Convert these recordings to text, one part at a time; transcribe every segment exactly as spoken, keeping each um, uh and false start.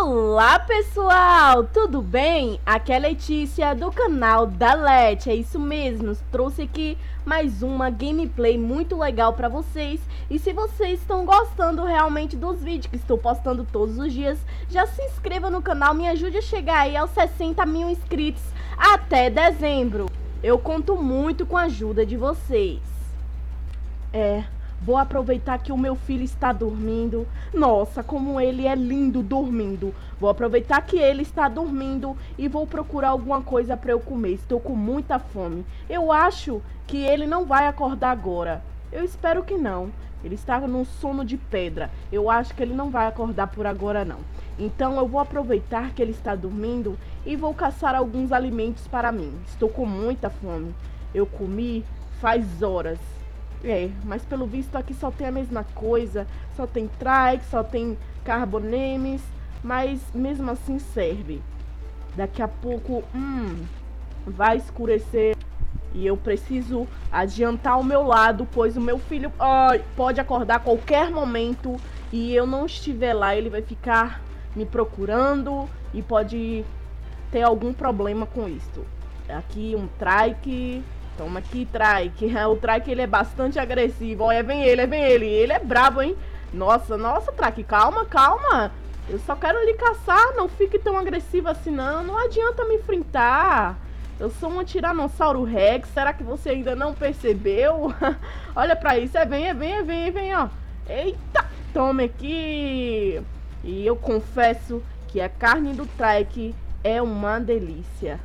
Olá pessoal, tudo bem? Aqui é a Letícia do canal da Leti, é isso mesmo, trouxe aqui mais uma gameplay muito legal pra vocês. E se vocês estão gostando realmente dos vídeos que estou postando todos os dias, já se inscreva no canal, me ajude a chegar aí aos sessenta mil inscritos até dezembro. Eu conto muito com a ajuda de vocês. É... Vou aproveitar que o meu filho está dormindo. Nossa, como ele é lindo dormindo. Vou aproveitar que ele está dormindo e vou procurar alguma coisa para eu comer. Estou com muita fome. Eu acho que ele não vai acordar agora. Eu espero que não. Ele está num sono de pedra. Eu acho que ele não vai acordar por agora não. Então eu vou aproveitar que ele está dormindo e vou caçar alguns alimentos para mim. Estou com muita fome. Eu comi faz horas. É, mas pelo visto aqui só tem a mesma coisa, só tem trike, só tem carbonemes, mas mesmo assim serve. Daqui a pouco, hum, vai escurecer e eu preciso adiantar o meu lado, pois o meu filho ai, pode acordar a qualquer momento e eu não estiver lá, ele vai ficar me procurando e pode ter algum problema com isto. Aqui um trike... Toma aqui, Trike. O Trike, ele é bastante agressivo. Olha, vem ele, vem ele. Ele é brabo, hein? Nossa, nossa, Trike, calma, calma. Eu só quero lhe caçar. Não fique tão agressivo assim, não. Não adianta me enfrentar. Eu sou um Tiranossauro Rex. Será que você ainda não percebeu? Olha pra isso. É, vem, é, vem, é, vem, é, vem, ó. Eita, tome aqui. E eu confesso que a carne do Trike é uma delícia.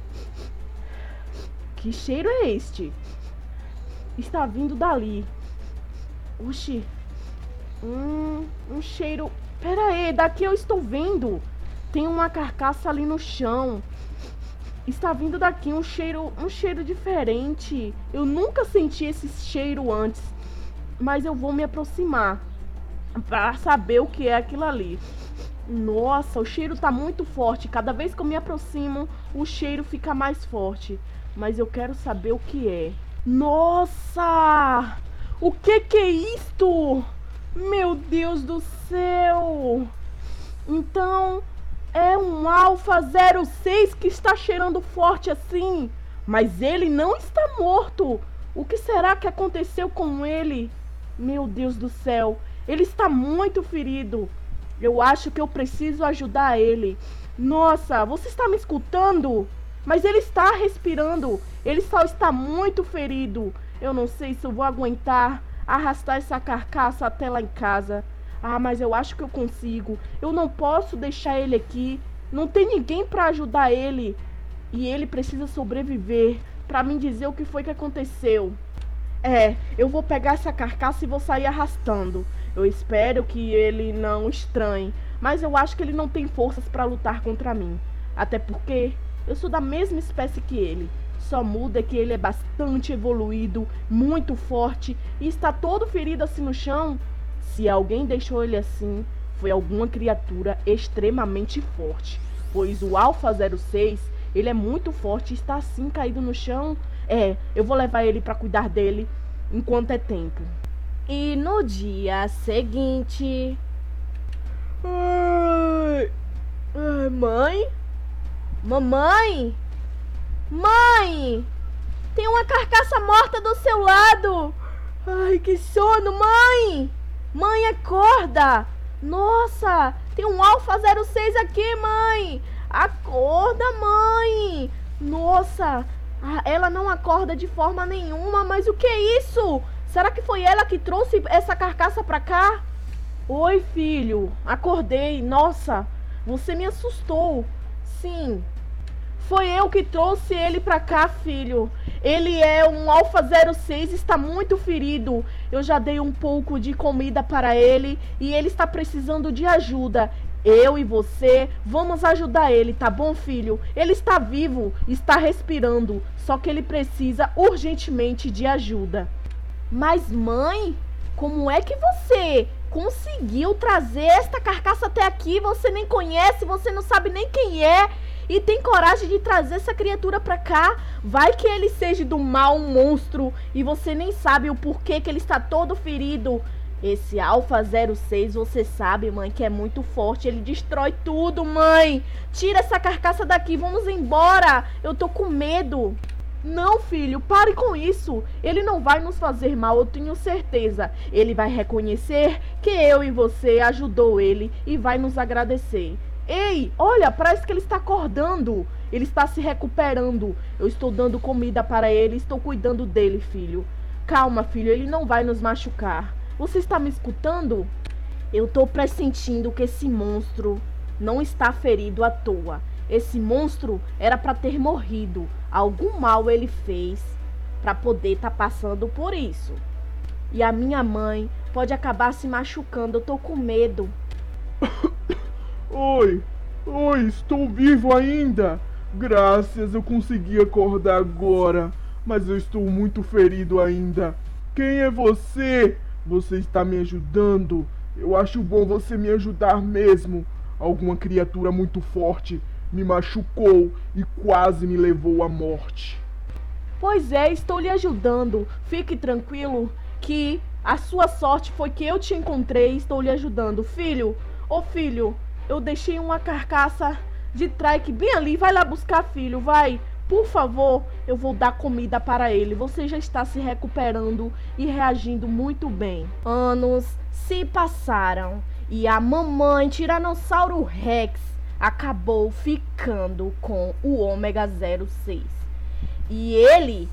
Que cheiro é este? Está vindo dali. Oxi. Hum, um cheiro... Pera aí, daqui eu estou vendo. Tem uma carcaça ali no chão. Está vindo daqui um cheiro, um cheiro diferente. Eu nunca senti esse cheiro antes. Mas eu vou me aproximar para saber o que é aquilo ali. Nossa, o cheiro tá muito forte. Cada vez que eu me aproximo, o cheiro fica mais forte. Mas eu quero saber o que é. Nossa! O que que é isto? Meu Deus do céu! Então, é um Alfa zero seis que está cheirando forte assim. Mas ele não está morto. O que será que aconteceu com ele? Meu Deus do céu! Ele está muito ferido. Eu acho que eu preciso ajudar ele. Nossa, você está me escutando? Mas ele está respirando. Ele só está muito ferido. Eu não sei se eu vou aguentar arrastar essa carcaça até lá em casa. Ah, mas eu acho que eu consigo. Eu não posso deixar ele aqui. Não tem ninguém para ajudar ele. E ele precisa sobreviver para me dizer o que foi que aconteceu. É, eu vou pegar essa carcaça e vou sair arrastando. Eu espero que ele não estranhe. Mas eu acho que ele não tem forças para lutar contra mim. Até porque... eu sou da mesma espécie que ele. Só muda que ele é bastante evoluído, muito forte e está todo ferido assim no chão. Se alguém deixou ele assim, foi alguma criatura extremamente forte. Pois o Alfa zero seis, ele é muito forte e está assim caído no chão. É, eu vou levar ele para cuidar dele enquanto é tempo. E no dia seguinte... Ai, ai, mãe? Mamãe? Mãe! Tem uma carcaça morta do seu lado! Ai, que sono, mãe! Mãe, acorda! Nossa, tem um Alfa zero seis aqui, mãe! Acorda, mãe! Nossa, ela não acorda de forma nenhuma, mas o que é isso? Será que foi ela que trouxe essa carcaça pra cá? Oi, filho, acordei. Nossa, você me assustou. Sim, foi eu que trouxe ele pra cá, filho. Ele é um Alfa zero seis, está muito ferido. Eu já dei um pouco de comida para ele e ele está precisando de ajuda. Eu e você vamos ajudar ele, tá bom, filho? Ele está vivo, está respirando, só que ele precisa urgentemente de ajuda. Mas, mãe, como é que você conseguiu trazer esta carcaça até aqui? Você nem conhece, você não sabe nem quem é e tem coragem de trazer essa criatura pra cá? Vai que ele seja do mal um monstro e você nem sabe o porquê que ele está todo ferido. Esse Alpha zero seis, você sabe, mãe, que é muito forte. Ele destrói tudo, mãe. Tira essa carcaça daqui, vamos embora. Eu tô com medo. Não, filho, pare com isso. Ele não vai nos fazer mal, eu tenho certeza. Ele vai reconhecer que eu e você ajudou ele e vai nos agradecer. Ei, olha, parece que ele está acordando. Ele está se recuperando. Eu estou dando comida para ele, estou cuidando dele, filho. Calma, filho, ele não vai nos machucar. Você está me escutando? Eu tô pressentindo que esse monstro não está ferido à toa. Esse monstro era para ter morrido. Algum mal ele fez para poder estar tá passando por isso. E a minha mãe pode acabar se machucando. Eu tô com medo. Oi, oi, estou vivo ainda. Graças, eu consegui acordar agora. Mas eu estou muito ferido ainda. Quem é você? Você está me ajudando? Eu acho bom você me ajudar mesmo. Alguma criatura muito forte me machucou e quase me levou à morte. Pois é, estou lhe ajudando. Fique tranquilo que a sua sorte foi que eu te encontrei e estou lhe ajudando. Filho, ô filho, eu deixei uma carcaça de trike bem ali. Vai lá buscar, filho, vai. Por favor, eu vou dar comida para ele. Você já está se recuperando e reagindo muito bem. Anos se passaram e a mamãe Tiranossauro Rex acabou ficando com o Ômega zero seis. E ele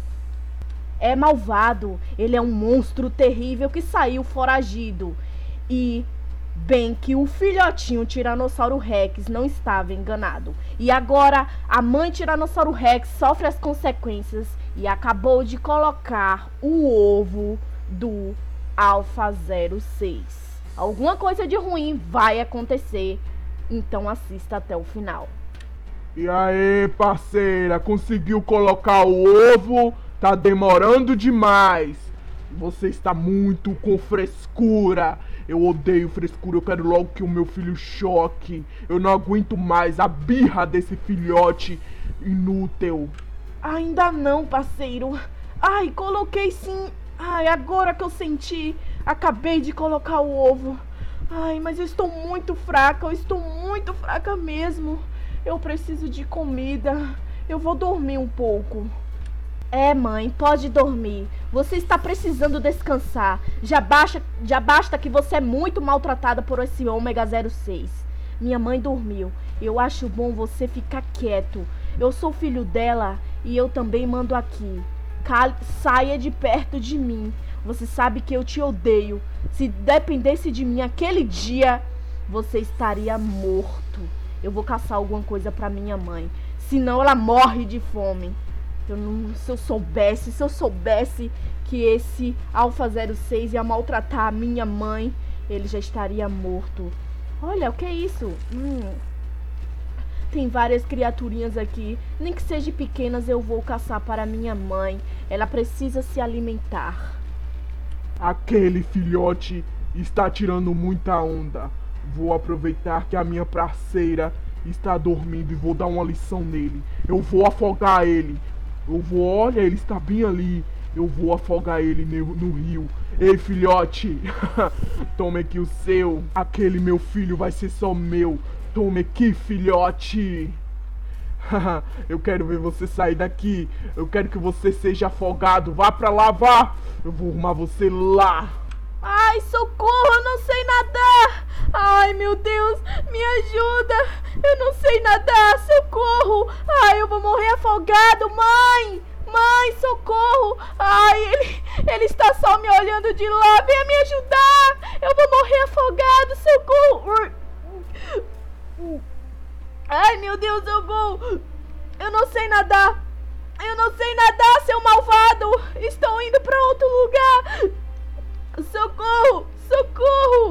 é malvado. Ele é um monstro terrível que saiu foragido. E bem que o filhotinho Tiranossauro Rex não estava enganado. E agora a mãe Tiranossauro Rex sofre as consequências e acabou de colocar o ovo do Alpha zero seis. Alguma coisa de ruim vai acontecer, então assista até o final. E aí, parceira, conseguiu colocar o ovo? Tá demorando demais. Você está muito com frescura. Eu odeio frescura, eu quero logo que o meu filho choque. Eu não aguento mais a birra desse filhote inútil. Ainda não, parceiro. Ai, coloquei sim. Ai, agora que eu senti. Acabei de colocar o ovo. Ai, mas eu estou muito fraca, eu estou muito fraca mesmo. Eu preciso de comida. Eu vou dormir um pouco. É, mãe, pode dormir. Você está precisando descansar. Já basta, já basta que você é muito maltratada por esse Ômega zero seis. Minha mãe dormiu. Eu acho bom você ficar quieto. Eu sou filho dela e eu também mando aqui. Cal- saia de perto de mim. Você sabe que eu te odeio. Se dependesse de mim aquele dia, você estaria morto. Eu vou caçar alguma coisa para minha mãe. Senão ela morre de fome. Eu não, se eu soubesse, se eu soubesse que esse Alpha zero seis ia maltratar a minha mãe, ele já estaria morto. Olha, o que é isso? Hum, tem várias criaturinhas aqui. Nem que sejam pequenas, eu vou caçar para minha mãe. Ela precisa se alimentar. Aquele filhote está tirando muita onda. Vou aproveitar que a minha parceira está dormindo e vou dar uma lição nele. Eu vou afogar ele. Eu vou, olha, ele está bem ali. Eu vou afogar ele no, no rio. Ei, filhote, tome aqui o seu. Aquele meu filho vai ser só meu. Tome aqui, filhote. Eu quero ver você sair daqui. Eu quero que você seja afogado. Vá pra lá, vá. Eu vou arrumar você lá. Ai, socorro, eu não sei nadar. Ai, meu Deus, me ajuda. Eu não sei nadar, socorro. Ai, eu vou morrer afogado, mãe. Mãe, socorro. Ai, ele, ele está só me olhando de lá. Venha me ajudar. Eu vou morrer afogado, socorro. Ai, meu Deus, eu vou. Eu não sei nadar. Eu não sei nadar, seu malvado. Estou indo para outro lugar. Socorro, socorro.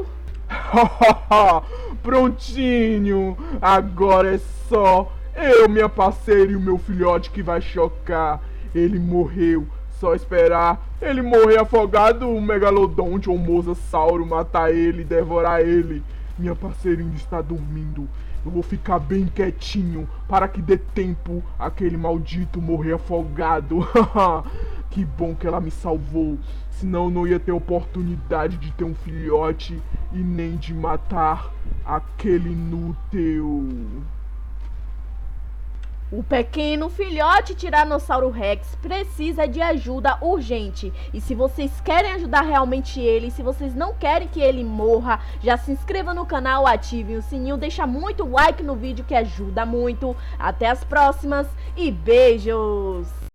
Prontinho. Agora é só eu, minha parceira e o meu filhote que vai chocar. Ele morreu. Só esperar ele morrer afogado, o megalodonte ou o mosasauro matar ele, devorar ele. Minha parceira ainda está dormindo. Eu vou ficar bem quietinho para que dê tempo aquele maldito morrer afogado. Que bom que ela me salvou, senão eu não ia ter oportunidade de ter um filhote e nem de matar aquele inútil. O pequeno filhote Tiranossauro Rex precisa de ajuda urgente. E se vocês querem ajudar realmente ele, se vocês não querem que ele morra, já se inscreva no canal, ativem o sininho, deixa muito like no vídeo que ajuda muito. Até as próximas e beijos!